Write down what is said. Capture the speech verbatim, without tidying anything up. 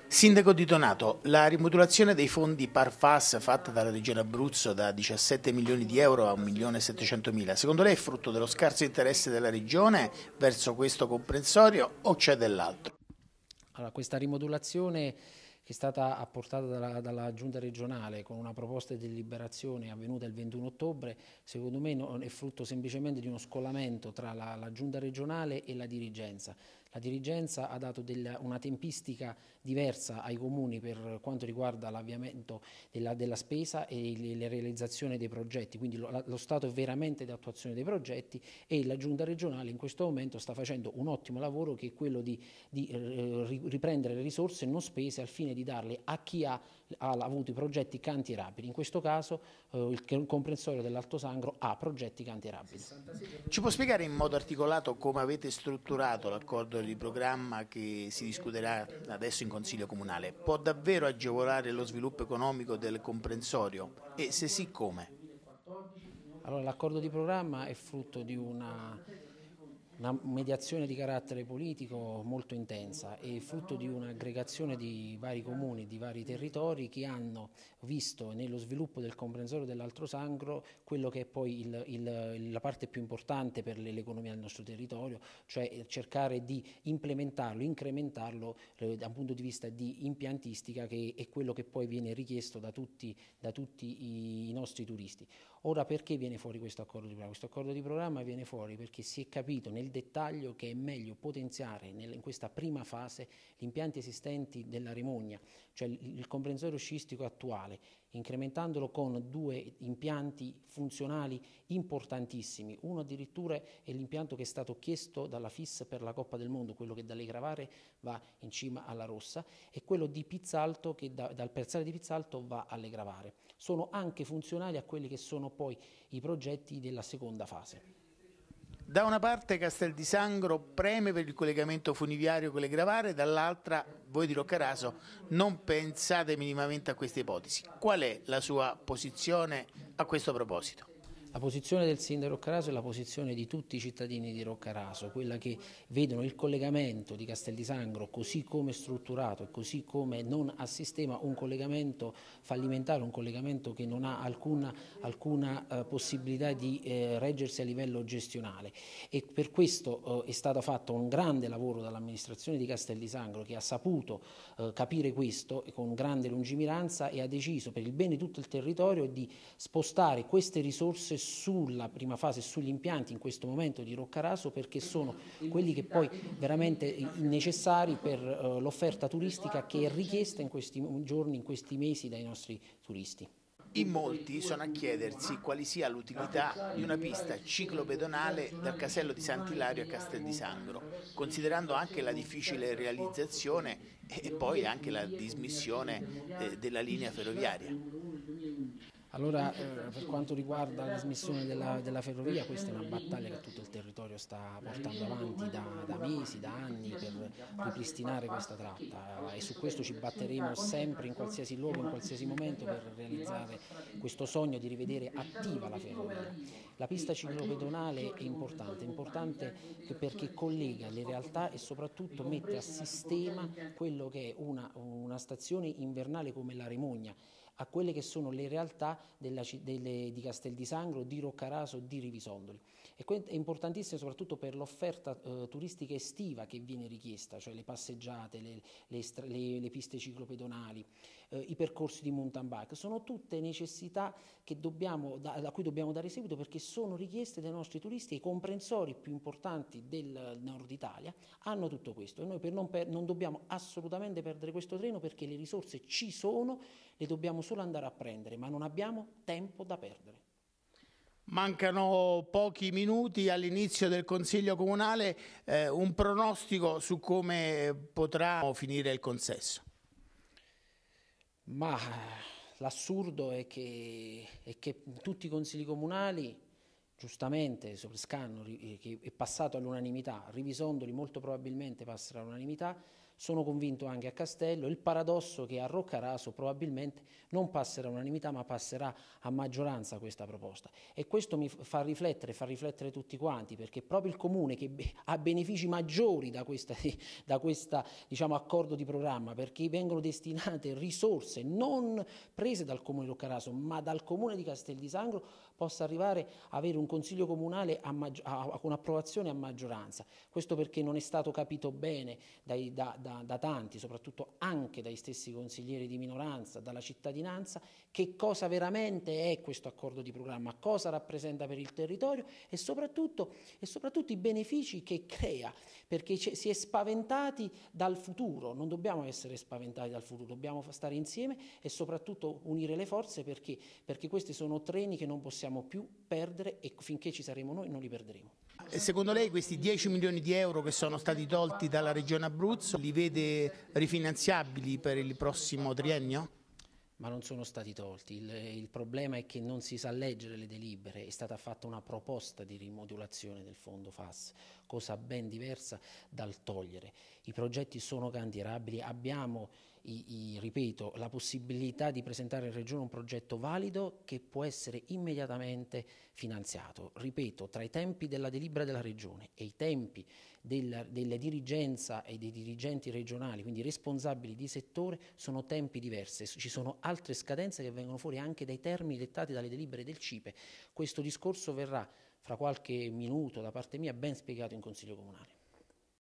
Sindaco di Donato, la rimodulazione dei fondi Parfas fatta dalla Regione Abruzzo da diciassette milioni di euro a un milione e settecentomila, secondo lei è frutto dello scarso interesse della Regione verso questo comprensorio o c'è dell'altro? Allora, questa rimodulazione che è stata apportata dalla, dalla Giunta regionale con una proposta di deliberazione avvenuta il ventuno ottobre, secondo me non è frutto semplicemente di uno scollamento tra la, la Giunta regionale e la dirigenza. La dirigenza ha dato della, una tempistica diversa ai comuni per quanto riguarda l'avviamento della, della spesa e la realizzazione dei progetti, quindi lo, lo stato è veramente di attuazione dei progetti e la Giunta regionale in questo momento sta facendo un ottimo lavoro che è quello di, di eh, riprendere le risorse non spese al fine di darle a chi ha, ha avuto i progetti cantierabili. In questo caso eh, il comprensorio dell'Alto Sangro ha progetti cantierabili. Ci può spiegare in modo articolato come avete strutturato l'accordo di programma che si discuterà adesso in Consiglio Comunale? Può davvero agevolare lo sviluppo economico del comprensorio? E se sì, come? Allora, l'accordo di programma è frutto di una, una mediazione di carattere politico molto intensa e frutto di un'aggregazione di vari comuni, di vari territori che hanno visto nello sviluppo del comprensorio dell'Alto Sangro quello che è poi il, il, la parte più importante per l'economia del nostro territorio, cioè cercare di implementarlo, incrementarlo eh, da un punto di vista di impiantistica, che è quello che poi viene richiesto da tutti, da tutti i, i nostri turisti. Ora, perché viene fuori questo accordo di programma? Questo accordo di programma viene fuori perché si è capito nel dettaglio che è meglio potenziare nel, in questa prima fase gli impianti esistenti della Rimogna, cioè il, il comprensorio sciistico attuale, incrementandolo con due impianti funzionali importantissimi. Uno addirittura è l'impianto che è stato chiesto dalla F I S per la Coppa del Mondo, quello che dalle Gravare va in cima alla Rossa, e quello di Pizzalto che da, dal Perzale di Pizzalto va alle Gravare. Sono anche funzionali a quelli che sono poi i progetti della seconda fase. Da una parte Castel di Sangro preme per il collegamento funiviario con le Gravare, dall'altra voi di Roccaraso non pensate minimamente a questa ipotesi. Qual è la sua posizione a questo proposito? La posizione del sindaco di Roccaraso è la posizione di tutti i cittadini di Roccaraso, quella che vedono il collegamento di Castel di Sangro così come strutturato e così come non a sistema un collegamento fallimentare, un collegamento che non ha alcuna, alcuna eh, possibilità di eh, reggersi a livello gestionale, e per questo eh, è stato fatto un grande lavoro dall'amministrazione di Castel di Sangro, che ha saputo eh, capire questo con grande lungimiranza e ha deciso per il bene di tutto il territorio di spostare queste risorse sulla prima fase, sugli impianti in questo momento di Roccaraso, perché sono quelli che poi veramente necessari per uh, l'offerta turistica che è richiesta in questi giorni, in questi mesi dai nostri turisti. In molti sono a chiedersi quali sia l'utilità di una pista ciclopedonale dal casello di Sant'Ilario a Castel di Sangro, considerando anche la difficile realizzazione e poi anche la dismissione eh, della linea ferroviaria. Allora, eh, per quanto riguarda la dismissione della, della ferrovia, questa è una battaglia che tutto il territorio sta portando avanti da, da mesi, da anni, per ripristinare questa tratta, e su questo ci batteremo sempre in qualsiasi luogo, in qualsiasi momento, per realizzare questo sogno di rivedere attiva la ferrovia. La pista ciclopedonale è importante, è importante perché collega le realtà e soprattutto mette a sistema quello che è una, una stazione invernale come la Rimogna, a quelle che sono le realtà della, delle, di Castel di Sangro, di Roccaraso, di Rivisondoli. E è importantissimo soprattutto per l'offerta eh, turistica estiva che viene richiesta, cioè le passeggiate, le, le, le, le piste ciclopedonali, eh, i percorsi di mountain bike. Sono tutte necessità che dobbiamo, da, a cui dobbiamo dare seguito, perché sono richieste dai nostri turisti, e i comprensori più importanti del nord Italia hanno tutto questo. E noi per non, per, non dobbiamo assolutamente perdere questo treno, perché le risorse ci sono, le dobbiamo solo andare a prendere, ma non abbiamo tempo da perdere. Mancano pochi minuti all'inizio del Consiglio Comunale, eh, un pronostico su come potrà finire il consesso? Ma l'assurdo è che, è che tutti i consigli comunali, giustamente, Sopriscanno che è passato all'unanimità, Rivisondoli molto probabilmente passerà all'unanimità, sono convinto anche a Castello. Il paradosso è che a Roccaraso probabilmente non passerà all'unanimità ma passerà a maggioranza questa proposta, e questo mi fa riflettere, fa riflettere tutti quanti, perché proprio il Comune che ha benefici maggiori da questa, da questa diciamo, accordo di programma, perché vengono destinate risorse non prese dal Comune di Roccaraso ma dal Comune di Castel di Sangro, possa arrivare a avere un consiglio comunale a a, con approvazione a maggioranza. Questo perché non è stato capito bene dai, da, da, da tanti, soprattutto anche dai stessi consiglieri di minoranza, dalla cittadinanza, che cosa veramente è questo accordo di programma, cosa rappresenta per il territorio e soprattutto, e soprattutto i benefici che crea, perché si è spaventati dal futuro. Non dobbiamo essere spaventati dal futuro, dobbiamo stare insieme e soprattutto unire le forze, perché, perché questi sono treni che non possiamo più perdere, e finché ci saremo noi non li perderemo. E secondo lei questi dieci milioni di euro che sono stati tolti dalla Regione Abruzzo li vede rifinanziabili per il prossimo triennio? Ma non sono stati tolti, il, il problema è che non si sa leggere le delibere, è stata fatta una proposta di rimodulazione del fondo F A S, cosa ben diversa dal togliere. I progetti sono cantierabili, abbiamo, i, i, ripeto, la possibilità di presentare in Regione un progetto valido che può essere immediatamente finanziato. Ripeto, tra i tempi della delibera della Regione e i tempi della, della dirigenza e dei dirigenti regionali, quindi responsabili di settore, sono tempi diversi, ci sono altre scadenze che vengono fuori anche dai termini dettati dalle delibere del C I P E. Questo discorso verrà fra qualche minuto da parte mia ben spiegato in Consiglio Comunale.